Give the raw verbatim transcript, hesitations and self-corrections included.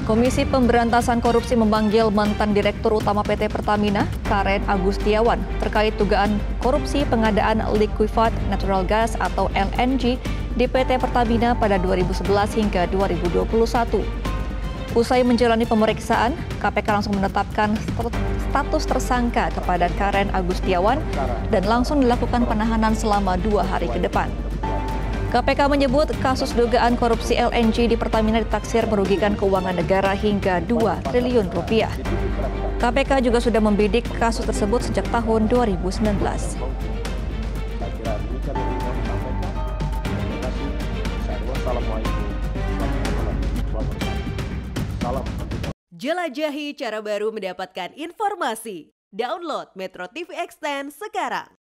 Komisi Pemberantasan Korupsi memanggil mantan Direktur Utama P T Pertamina, Karen Agustiawan, terkait dugaan korupsi pengadaan liquefied natural gas atau L N G di P T Pertamina pada dua ribu sebelas hingga dua ribu dua puluh satu. Usai menjalani pemeriksaan, K P K langsung menetapkan status tersangka kepada Karen Agustiawan dan langsung dilakukan penahanan selama dua hari ke depan. K P K menyebut kasus dugaan korupsi L N G di Pertamina ditaksir merugikan keuangan negara hingga dua triliun rupiah. K P K juga sudah membidik kasus tersebut sejak tahun dua ribu sembilan belas. Jelajahi cara baru mendapatkan informasi. Download Metro T V Extend sekarang.